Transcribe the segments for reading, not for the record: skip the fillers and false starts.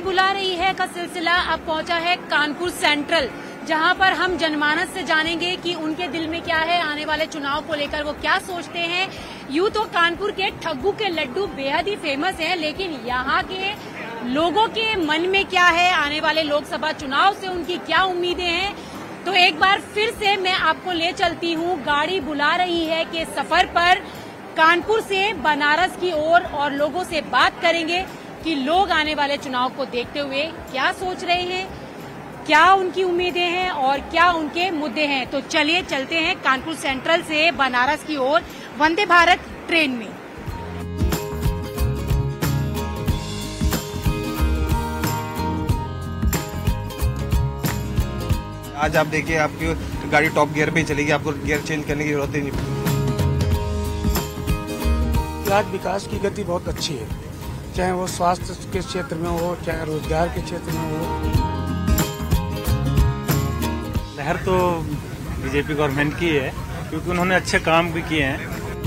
बुला रही है का सिलसिला अब पहुंचा है कानपुर सेंट्रल, जहां पर हम जनमानस से जानेंगे कि उनके दिल में क्या है, आने वाले चुनाव को लेकर वो क्या सोचते हैं। यूं तो कानपुर के ठग्गू के लड्डू बेहद ही फेमस हैं, लेकिन यहाँ के लोगों के मन में क्या है, आने वाले लोकसभा चुनाव से उनकी क्या उम्मीदें हैं, तो एक बार फिर से मैं आपको ले चलती हूँ गाड़ी बुला रही है के सफर पर कानपुर से बनारस की ओर और लोगों से बात करेंगे कि लोग आने वाले चुनाव को देखते हुए क्या सोच रहे हैं, क्या उनकी उम्मीदें हैं और क्या उनके मुद्दे हैं। तो चलिए चलते हैं कानपुर सेंट्रल से बनारस की ओर वंदे भारत ट्रेन में। आज आप देखिए, आपकी गाड़ी टॉप गियर पे चलेगी, आपको गियर चेंज करने की जरूरत ही नहीं पड़ेगी। आज विकास की गति बहुत अच्छी है, चाहे वो स्वास्थ्य के क्षेत्र में हो, चाहे रोजगार के क्षेत्र में हो। लहर तो बीजेपी गवर्नमेंट की है, क्योंकि उन्होंने अच्छे काम भी किए हैं।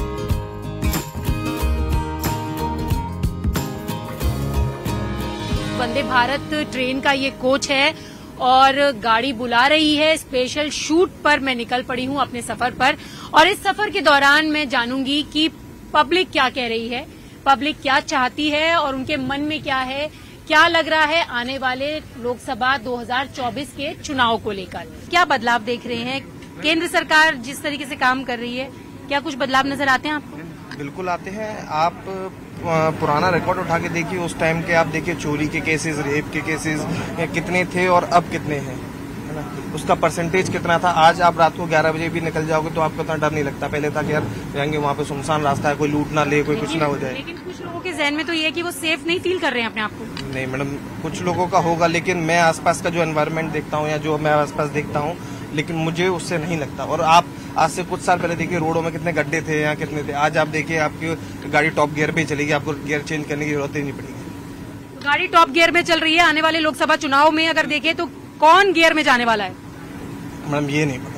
वंदे भारत ट्रेन का ये कोच है और गाड़ी बुला रही है। स्पेशल शूट पर मैं निकल पड़ी हूँ अपने सफर पर, और इस सफर के दौरान मैं जानूंगी कि पब्लिक क्या कह रही है, पब्लिक क्या चाहती है और उनके मन में क्या है, क्या लग रहा है आने वाले लोकसभा 2024 के चुनाव को लेकर। क्या बदलाव देख रहे हैं? केंद्र सरकार जिस तरीके से काम कर रही है, क्या कुछ बदलाव नजर आते हैं आपको? बिल्कुल आते हैं। आप पुराना रिकॉर्ड उठा के देखिए, उस टाइम के आप देखिए चोरी के केसेस, रेप के केसेस कितने थे और अब कितने हैं, है ना, उसका परसेंटेज कितना था। आज आप रात को 11 बजे भी निकल जाओगे तो आपको इतना डर नहीं लगता। पहले था कि यार जाएंगे वहाँ पे सुनसान रास्ता है, कोई लूट ना ले, कोई कुछ ना हो जाए। लेकिन कुछ लोगों के जहन में तो ये है कि वो सेफ नहीं फील कर रहे हैं अपने आप को। नहीं मैडम, कुछ लोगों का होगा, लेकिन मैं आसपास का जो एनवायरनमेंट देखता हूँ या जो मैं आसपास देखता हूँ, लेकिन मुझे उससे नहीं लगता। और आप आज से कुछ साल पहले देखिए रोडों में कितने गड्ढे थे, यहाँ कितने थे। आज आप देखिए, आपकी गाड़ी टॉप गियर पे चलेगी, आपको गियर चेंज करने की जरूरत ही नहीं पड़ेगी। गाड़ी टॉप गियर में चल रही है। आने वाले लोकसभा चुनाव में अगर देखें तो कौन गियर में जाने वाला है? मैडम ये नहीं पता।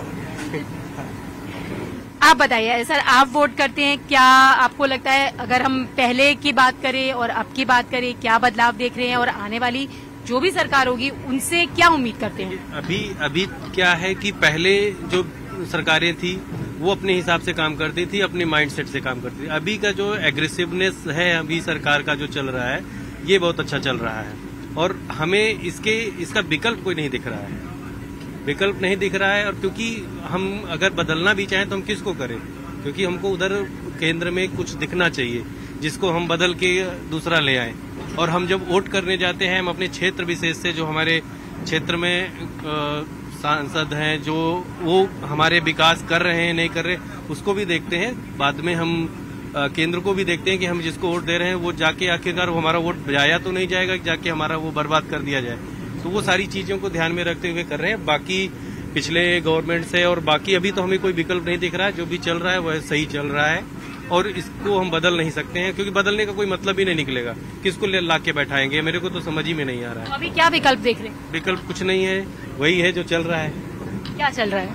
आप बताइए सर, आप वोट करते हैं, क्या आपको लगता है अगर हम पहले की बात करें और अब की बात करें, क्या बदलाव देख रहे हैं और आने वाली जो भी सरकार होगी उनसे क्या उम्मीद करते हैं? अभी क्या है कि पहले जो सरकारें थी वो अपने हिसाब से काम करती थी, अपने माइंडसेट से काम करती थी। अभी का जो एग्रेसिवनेस है अभी सरकार का जो चल रहा है, ये बहुत अच्छा चल रहा है और हमें इसका विकल्प कोई नहीं दिख रहा है, विकल्प नहीं दिख रहा है। और क्योंकि हम अगर बदलना भी चाहें तो हम किसको करें, क्योंकि हमको उधर केंद्र में कुछ दिखना चाहिए जिसको हम बदल के दूसरा ले आए। और हम जब वोट करने जाते हैं, हम अपने क्षेत्र विशेष से जो हमारे क्षेत्र में सांसद हैं, जो वो हमारे विकास कर रहे हैं नहीं कर रहे, उसको भी देखते हैं। बाद में हम केंद्र को भी देखते हैं कि हम जिसको वोट दे रहे हैं वो जाके आखिरकार वो हमारा वोट जाया तो नहीं जाएगा, जाके हमारा वो बर्बाद कर दिया जाए। तो वो सारी चीजों को ध्यान में रखते हुए कर रहे हैं। बाकी पिछले गवर्नमेंट से और बाकी अभी तो हमें कोई विकल्प नहीं दिख रहा है। जो भी चल रहा है वह सही चल रहा है और इसको हम बदल नहीं सकते हैं, क्योंकि बदलने का कोई मतलब ही नहीं निकलेगा। किसको ला के बैठाएंगे, मेरे को तो समझ ही में नहीं आ रहा है। तो अभी क्या विकल्प देख रहे हैं? विकल्प कुछ नहीं है, वही है जो चल रहा है। क्या चल रहा है?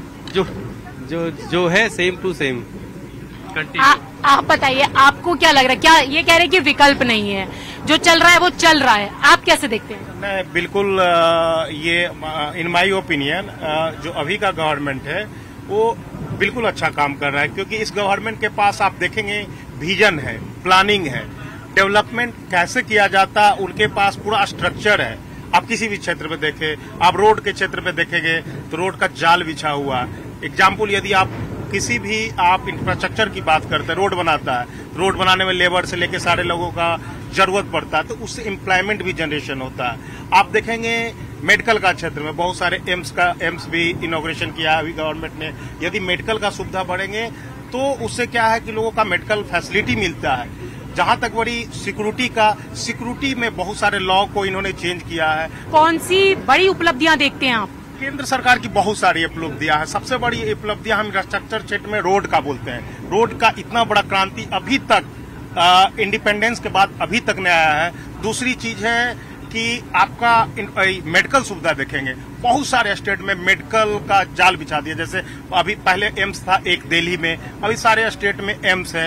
जो है सेम टू सेम कंटिन्यू। आप बताइए, आपको क्या लग रहा है? क्या ये कह रहे हैं कि विकल्प नहीं है, जो चल रहा है वो चल रहा है, आप कैसे देखते हैं? मैं बिल्कुल ये इन माय ओपिनियन जो अभी का गवर्नमेंट है वो बिल्कुल अच्छा काम कर रहा है, क्योंकि इस गवर्नमेंट के पास आप देखेंगे विजन है, प्लानिंग है, डेवलपमेंट कैसे किया जाता, उनके पास पूरा स्ट्रक्चर है। आप किसी भी क्षेत्र में देखें, आप रोड के क्षेत्र में देखेंगे तो रोड का जाल बिछा हुआ। एग्जाम्पल, यदि आप किसी भी आप इंफ्रास्ट्रक्चर की बात करते हैं, रोड बनाता है, रोड बनाने में लेबर से लेकर सारे लोगों का जरूरत पड़ता है, तो उससे एम्प्लॉयमेंट भी जनरेशन होता है। आप देखेंगे मेडिकल का क्षेत्र में बहुत सारे एम्स भी इनॉग्रेशन किया अभी गवर्नमेंट ने। यदि मेडिकल का सुविधा बढ़ेंगे तो उससे क्या है कि लोगों का मेडिकल फैसिलिटी मिलता है। जहां तक बड़ी सिक्योरिटी में बहुत सारे लॉ को इन्होंने चेंज किया है। कौन सी बड़ी उपलब्धियां देखते हैं आप? केंद्र सरकार की बहुत सारी उपलब्धियां हैं। सबसे बड़ी उपलब्धियां हम इंफ्रास्ट्रक्चर क्षेत्र में रोड का बोलते हैं। रोड का इतना बड़ा क्रांति अभी तक इंडिपेंडेंस के बाद अभी तक नहीं आया है। दूसरी चीज है कि आपका मेडिकल सुविधा देखेंगे, बहुत सारे स्टेट में मेडिकल का जाल बिछा दिया। जैसे अभी पहले एम्स था एक दिल्ली में, अभी सारे स्टेट में एम्स है।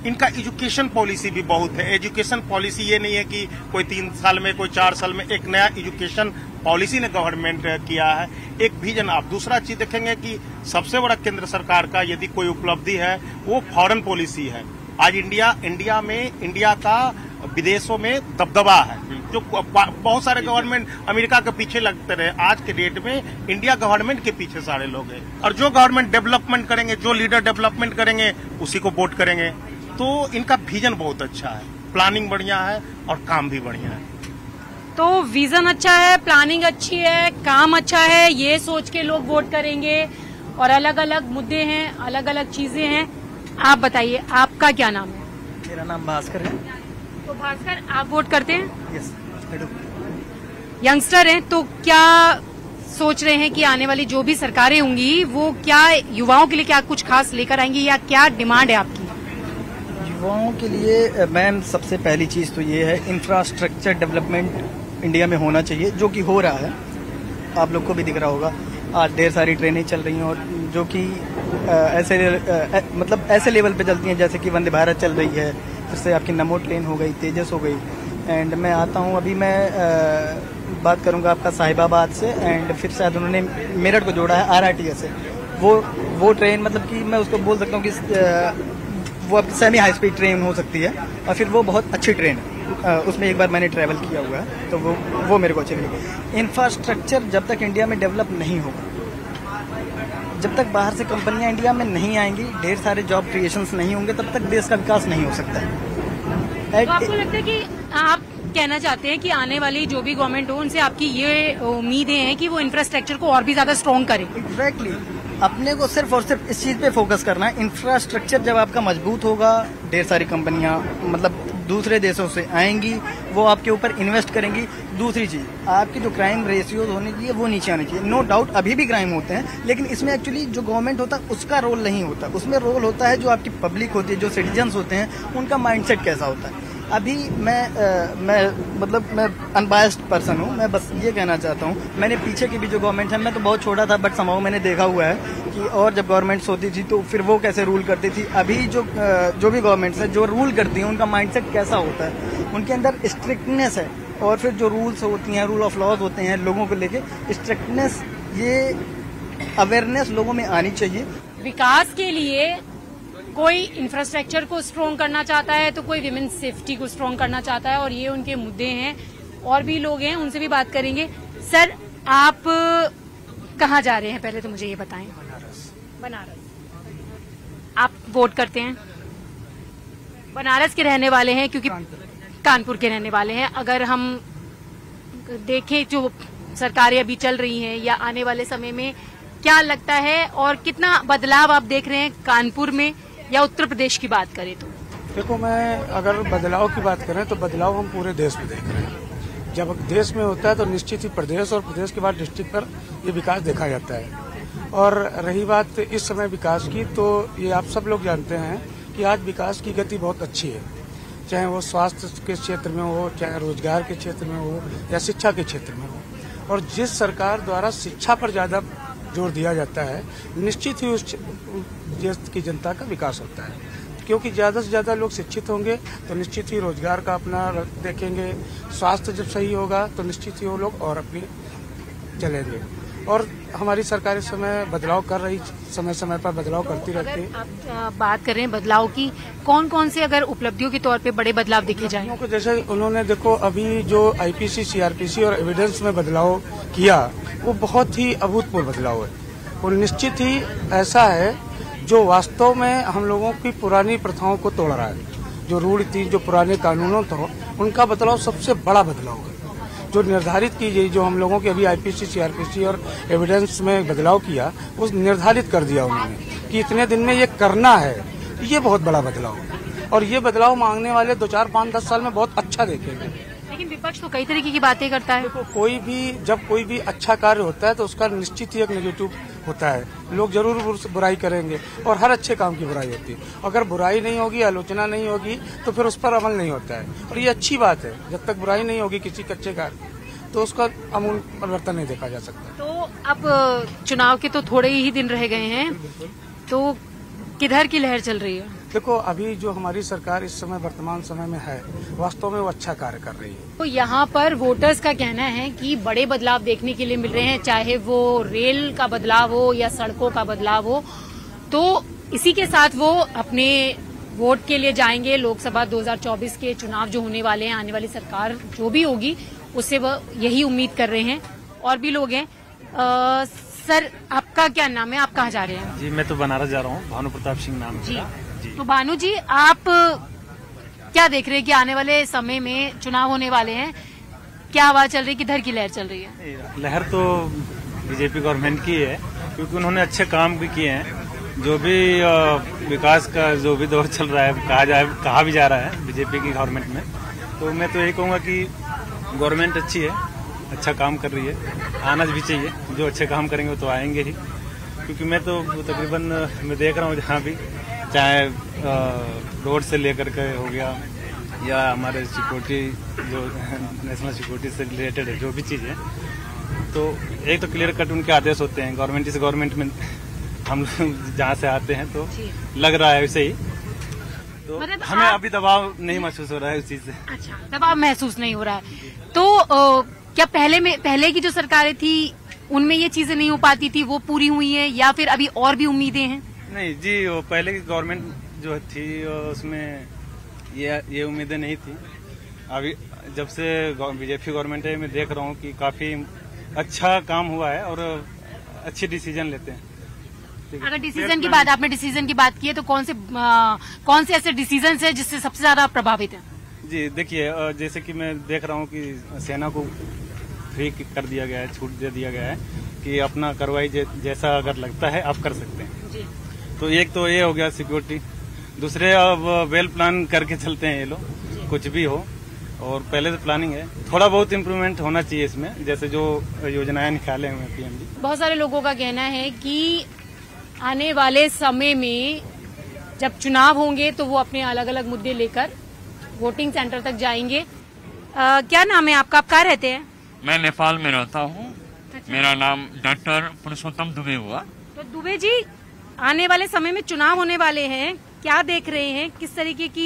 इनका एजुकेशन पॉलिसी भी बहुत है। एजुकेशन पॉलिसी ये नहीं है कि कोई 3 साल में, कोई 4 साल में, एक नया एजुकेशन पॉलिसी ने गवर्नमेंट किया है, एक विजन। आप दूसरा चीज देखेंगे कि सबसे बड़ा केंद्र सरकार का यदि कोई उपलब्धि है वो फॉरेन पॉलिसी है। आज इंडिया का विदेशों में दबदबा है। जो बहुत सारे गवर्नमेंट अमेरिका के पीछे लगते रहे, आज के डेट में इंडिया गवर्नमेंट के पीछे सारे लोग हैं। और जो गवर्नमेंट डेवलपमेंट करेंगे, जो लीडर डेवलपमेंट करेंगे, उसी को वोट करेंगे। तो इनका विजन बहुत अच्छा है, प्लानिंग बढ़िया है और काम भी बढ़िया है। तो विजन अच्छा है, प्लानिंग अच्छी है, काम अच्छा है, ये सोच के लोग वोट करेंगे। और अलग अलग मुद्दे हैं, अलग अलग चीजें हैं। आप बताइए, आपका क्या नाम है? मेरा नाम भास्कर है। तो भास्कर, आप वोट करते हैं? Yes, I do. यंगस्टर हैं, तो क्या सोच रहे हैं कि आने वाली जो भी सरकारें होंगी वो क्या युवाओं के लिए क्या कुछ खास लेकर आएंगी, या क्या डिमांड है आपकी? युवाओं के लिए मैम सबसे पहली चीज़ तो ये है, इंफ्रास्ट्रक्चर डेवलपमेंट इंडिया में होना चाहिए, जो कि हो रहा है। आप लोग को भी दिख रहा होगा, आज ढेर सारी ट्रेनें चल रही हैं और जो कि ऐसे लेवल पे चलती हैं जैसे कि वंदे भारत चल रही है, जिससे आपकी नमो ट्रेन हो गई, तेजस हो गई। एंड मैं आता हूँ, अभी मैं बात करूँगा आपका साहिबाबाद से, एंड फिर शायद उन्होंने मेरठ को जोड़ा है RRTS से। वो ट्रेन मतलब कि मैं उसको बोल सकता हूँ कि वो अब सेमी हाई स्पीड ट्रेन हो सकती है, और फिर वो बहुत अच्छी ट्रेन है। उसमें एक बार मैंने ट्रैवल किया हुआ है, तो वो मेरे को अच्छी लगी। इंफ्रास्ट्रक्चर जब तक इंडिया में डेवलप नहीं होगा, जब तक बाहर से कंपनियां इंडिया में नहीं आएंगी, ढेर सारे जॉब क्रिएशंस नहीं होंगे, तब तक देश का विकास नहीं हो सकता है। तो आपको लगता है कि आप कहना चाहते हैं कि आने वाली जो भी गवर्नमेंट हो, उनसे आपकी ये उम्मीदें हैं कि वो इंफ्रास्ट्रक्चर को और भी ज्यादा स्ट्रॉन्ग करे? एग्जैक्टली, अपने को सिर्फ और सिर्फ इस चीज पे फोकस करना है। इंफ्रास्ट्रक्चर जब आपका मजबूत होगा, ढेर सारी कंपनियां मतलब दूसरे देशों से आएंगी, वो आपके ऊपर इन्वेस्ट करेंगी। दूसरी चीज, आपकी जो क्राइम रेशियोज होने चाहिए वो नीचे आने चाहिए। नो डाउट अभी भी क्राइम होते हैं, लेकिन इसमें एक्चुअली जो गवर्नमेंट होता है उसका रोल नहीं होता। उसमें रोल होता है जो आपकी पब्लिक होती है, जो सिटीजन्स होते हैं, उनका माइंडसेट कैसा होता है। अभी मैं अनबायस्ड पर्सन हूँ, मैं बस ये कहना चाहता हूँ, मैंने पीछे की भी जो गवर्नमेंट है, मैं तो बहुत छोटा था, बट समाओ मैंने देखा हुआ है कि और जब गवर्नमेंट्स होती थी तो फिर वो कैसे रूल करती थी। अभी जो भी गवर्नमेंट्स है जो रूल करती हैं, उनका माइंडसेट कैसा होता है, उनके अंदर स्ट्रिक्टनेस है, और फिर जो रूल्स होती हैं, रूल ऑफ लॉज होते हैं, लोगों को लेके स्ट्रिक्टनेस, ये अवेयरनेस लोगों में आनी चाहिए। विकास के लिए कोई इंफ्रास्ट्रक्चर को स्ट्रॉन्ग करना चाहता है, तो कोई विमेन सेफ्टी को स्ट्रॉन्ग करना चाहता है, और ये उनके मुद्दे हैं। और भी लोग हैं, उनसे भी बात करेंगे। सर, आप कहाँ जा रहे हैं, पहले तो मुझे ये बताएं। बनारस। आप वोट करते हैं? बनारस के रहने वाले हैं, क्योंकि कानपुर के रहने वाले हैं। अगर हम देखें जो सरकारें अभी चल रही हैं या आने वाले समय में, क्या लगता है और कितना बदलाव आप देख रहे हैं कानपुर में, या उत्तर प्रदेश की बात करें तो? देखो, मैं अगर बदलाव की बात करें तो बदलाव हम पूरे देश में देख रहे हैं। जब देश में होता है तो निश्चित ही प्रदेश, और प्रदेश के बाद डिस्ट्रिक्ट पर ये विकास देखा जाता है। और रही बात इस समय विकास की, तो ये आप सब लोग जानते हैं कि आज विकास की गति बहुत अच्छी है, चाहे वो स्वास्थ्य के क्षेत्र में हो, चाहे रोजगार के क्षेत्र में हो, या शिक्षा के क्षेत्र में हो। और जिस सरकार द्वारा शिक्षा पर ज्यादा जोर दिया जाता है, निश्चित ही उस देश की जनता का विकास होता है, क्योंकि ज्यादा से ज्यादा लोग शिक्षित होंगे तो निश्चित ही रोजगार का अपना देखेंगे। स्वास्थ्य जब सही होगा तो निश्चित ही वो लोग और अपनी चलेंगे। और हमारी सरकार इस समय बदलाव कर रही, समय समय पर बदलाव करती रहती है। आप बात कर रहे हैं बदलाव की, कौन कौन से अगर उपलब्धियों के तौर पे बड़े बदलाव देखे जाएं? जैसे उन्होंने देखो अभी जो IPC, CRPC और एविडेंस में बदलाव किया, वो बहुत ही अभूतपूर्व बदलाव है। और निश्चित ही ऐसा है जो वास्तव में हम लोगों की पुरानी प्रथाओं को तोड़ रहा है। जो रूढ़ थी, जो पुराने कानूनों था, उनका बदलाव सबसे बड़ा बदलाव है। जो निर्धारित की गई, जो हम लोगों के अभी IPC, CRPC और एविडेंस में बदलाव किया, वो निर्धारित कर दिया उन्होंने कि इतने दिन में ये करना है। ये बहुत बड़ा बदलाव है, और ये बदलाव मांगने वाले 2, 4, 5, 10 साल में बहुत अच्छा देखेंगे। लेकिन विपक्ष तो कई तरीके की बातें करता है। तो जब कोई भी अच्छा कार्य होता है तो उसका निश्चित ही एक नेगेटिव होता है। लोग जरूर बुराई करेंगे, और हर अच्छे काम की बुराई होती है। अगर बुराई नहीं होगी, आलोचना नहीं होगी, तो फिर उस पर अमल नहीं होता है। और ये अच्छी बात है, जब तक बुराई नहीं होगी किसी कच्चे कार्य, तो उसका अमूल परिवर्तन नहीं देखा जा सकता। तो अब चुनाव के तो थोड़े ही दिन रह गए हैं, तो किधर की लहर चल रही है? देखो, अभी जो हमारी सरकार इस समय वर्तमान समय में है, वास्तव में वो अच्छा कार्य कर रही है। तो यहाँ पर वोटर्स का कहना है कि बड़े बदलाव देखने के लिए मिल रहे हैं, चाहे वो रेल का बदलाव हो या सड़कों का बदलाव हो। तो इसी के साथ वो अपने वोट के लिए जाएंगे। लोकसभा 2024 के चुनाव जो होने वाले हैं, आने वाली सरकार जो भी होगी उससे वो यही उम्मीद कर रहे हैं। और भी लोग हैं। सर, आपका क्या नाम है, आप कहाँ जा रहे हैं? जी, मैं तो बनारस जा रहा हूँ। भानु प्रताप सिंह नाम है मेरा। जी। तो भानु जी, आप क्या देख रहे हैं कि आने वाले समय में चुनाव होने वाले हैं, क्या हवा चल रही है, किधर की लहर चल रही है? लहर तो बीजेपी गवर्नमेंट की है, क्योंकि उन्होंने अच्छे काम भी किए हैं। जो भी विकास का जो भी दौर चल रहा है, कहा भी जा रहा है बीजेपी की गवर्नमेंट में, तो मैं तो यही कहूँगा कि गवर्नमेंट अच्छी है, अच्छा काम कर रही है। आना भी चाहिए, जो अच्छे काम करेंगे वो तो आएंगे ही। क्योंकि मैं तो तकरीबन मैं देख रहा हूँ जहाँ भी, चाहे रोड से लेकर के हो गया या हमारे सिक्योरिटी जो नेशनल सिक्योरिटी से रिलेटेड है, जो भी चीज़ है, तो एक तो क्लियर कट उनके आदेश होते हैं। गवर्नमेंट इस गवर्नमेंट में हम लोग जहाँ से आते हैं तो लग रहा है वैसे ही, तो मतलब हमें अभी दबाव नहीं महसूस हो रहा है उस चीज से। अच्छा, दबाव महसूस नहीं हो रहा है। तो क्या पहले की जो सरकारें थी उनमें ये चीजें नहीं हो पाती थी, वो पूरी हुई है या फिर अभी और भी उम्मीदें हैं? नहीं जी, वो पहले की गवर्नमेंट जो थी उसमें ये उम्मीदें नहीं थी। अभी जब से बीजेपी गवर्नमेंट है, मैं देख रहा हूँ कि काफी अच्छा काम हुआ है और अच्छे डिसीजन लेते हैं। अगर डिसीजन की बात, आपने डिसीजन की बात की है, तो कौन से ऐसे डिसीजन है जिससे सबसे ज्यादा प्रभावित है? जी देखिए, जैसे कि मैं देख रहा हूँ कि सेना को फ्री कर दिया गया है, छूट दे दिया गया है कि अपना कार्रवाई जैसा अगर लगता है आप कर सकते हैं जी। तो एक तो ये हो गया सिक्योरिटी। दूसरे, अब वेल प्लान करके चलते हैं ये लोग, कुछ भी हो। और पहले तो प्लानिंग है, थोड़ा बहुत इम्प्रूवमेंट होना चाहिए इसमें, जैसे जो योजनाएं निकाले हुए हैं पीएम जी। बहुत सारे लोगों का कहना है कि आने वाले समय में जब चुनाव होंगे तो वो अपने अलग अलग मुद्दे लेकर वोटिंग सेंटर तक जाएंगे। क्या नाम है आपका, आप कहाँ रहते हैं? मैं नेपाल में रहता हूँ। अच्छा। मेरा नाम डॉक्टर पुरुषोत्तम दुबे हुआ। तो दुबे जी, आने वाले समय में चुनाव होने वाले हैं, क्या देख रहे हैं, किस तरीके की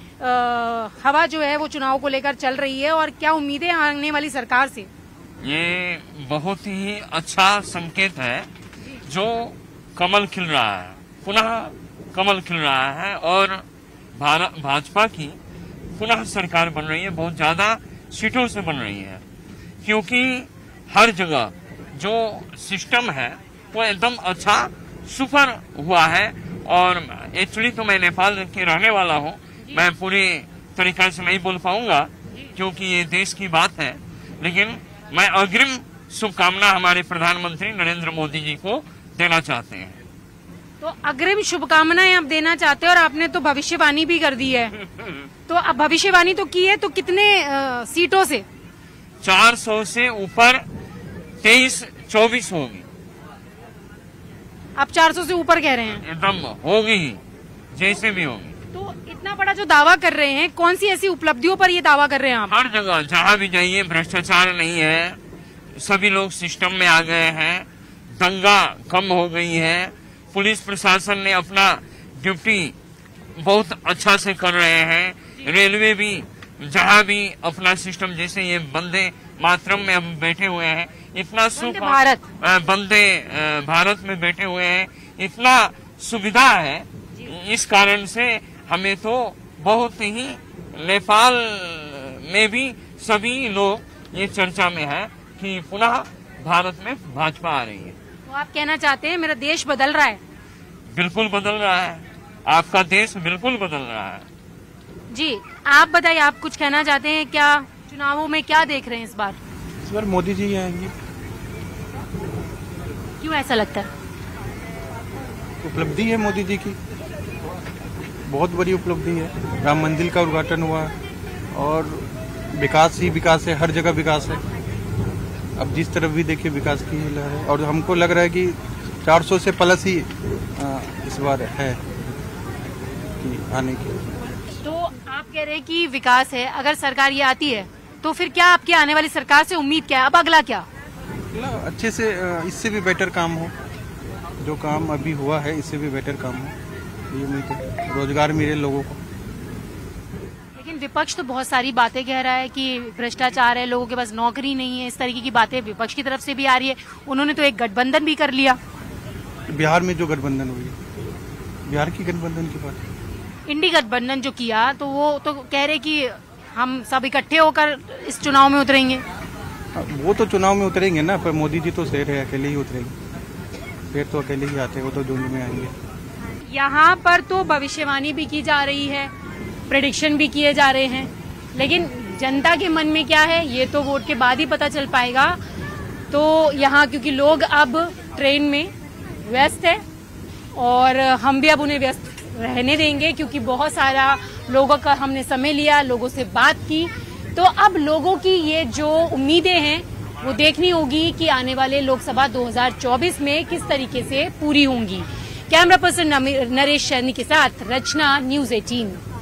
हवा जो है वो चुनाव को लेकर चल रही है और क्या उम्मीदें आने वाली सरकार से? ये बहुत ही अच्छा संकेत है, जो कमल खिल रहा है, पुनः कमल खिल रहा है और भाजपा की पुनः सरकार बन रही है, बहुत ज्यादा सीटों से बन रही है। क्योंकि हर जगह जो सिस्टम है वो एकदम अच्छा सुपर हुआ है। और एक्चुअली तो मैं नेपाल के रहने वाला हूँ, मैं पूरी तरीके से नहीं बोल पाऊंगा क्योंकि ये देश की बात है, लेकिन मैं अग्रिम शुभकामना हमारे प्रधानमंत्री नरेंद्र मोदी जी को देना चाहते हैं। तो अग्रिम शुभकामनाएं आप देना चाहते हैं और आपने तो भविष्यवाणी भी कर दी है। तो अब भविष्यवाणी तो की है, तो कितने सीटों से? 400 से ऊपर 23-24 होगी। आप 400 से ऊपर कह रहे हैं? एकदम होगी ही, जैसे भी होगी। तो इतना बड़ा जो दावा कर रहे हैं, कौन सी ऐसी उपलब्धियों पर ये दावा कर रहे हैं आप? हर जगह जहाँ भी जाइए भ्रष्टाचार नहीं है, सभी लोग सिस्टम में आ गए हैं, दंगा कम हो गई है, पुलिस प्रशासन ने अपना ड्यूटी बहुत अच्छा से कर रहे हैं, रेलवे भी जहाँ भी अपना सिस्टम, जैसे ये वंदे मातरम में हम बैठे हुए हैं, इतना सुख, वंदे भारत में बैठे हुए हैं, इतना सुविधा है। इस कारण से हमें तो बहुत ही, नेपाल में भी सभी लोग ये चर्चा में है कि पुनः भारत में भाजपा आ रही है। तो आप कहना चाहते हैं मेरा देश बदल रहा है? बिल्कुल बदल रहा है, आपका देश बिल्कुल बदल रहा है। जी, आप बताइए, आप कुछ कहना चाहते हैं क्या? चुनावों में क्या देख रहे हैं इस बार? इस बार मोदी जी आएंगे। क्यों ऐसा लगता है? उपलब्धि है मोदी जी की, बहुत बड़ी उपलब्धि है। राम मंदिर का उद्घाटन हुआ और विकास ही विकास है, हर जगह विकास है। अब जिस तरफ भी देखिए विकास की ही लहर है और हमको लग रहा है कि 400 से प्लस ही इस बार है कि आने की। तो आप कह रहे हैं कि विकास है, अगर सरकार ये आती है तो फिर क्या आपकी आने वाली सरकार से उम्मीद क्या है? अब अगला क्या? अच्छे से इससे भी बेटर काम हो, जो काम अभी हुआ है इससे भी बेटर काम हो। ये उम्मीद है, रोजगार मिले लोगों को। लेकिन विपक्ष तो बहुत सारी बातें कह रहा है कि भ्रष्टाचार है, लोगों के पास नौकरी नहीं है, इस तरीके की बातें विपक्ष की तरफ से भी आ रही है। उन्होंने तो एक गठबंधन भी कर लिया बिहार में, जो गठबंधन हुई, बिहार की गठबंधन की बात, इंडी गठबंधन जो किया, तो वो तो कह रहे कि हम सब इकट्ठे होकर इस चुनाव में उतरेंगे। वो तो चुनाव में उतरेंगे ना, पर मोदी जी तो शेर है, अकेले ही उतरेंगे, शेर तो अकेले ही आते हैं, वो तो झुंड में आएंगे। यहाँ पर तो भविष्यवाणी भी की जा रही है, प्रेडिक्शन भी किए जा रहे हैं, लेकिन जनता के मन में क्या है ये तो वोट के बाद ही पता चल पाएगा। तो यहाँ क्योंकि लोग अब ट्रेन में व्यस्त है और हम भी अब उन्हें व्यस्त रहने देंगे, क्योंकि बहुत सारा लोगों का हमने समय लिया, लोगों से बात की, तो अब लोगों की ये जो उम्मीदें हैं वो देखनी होगी कि आने वाले लोकसभा 2024 में किस तरीके से पूरी होंगी। कैमरा पर्सन नरेश सैनी के साथ रचना, न्यूज़ 18।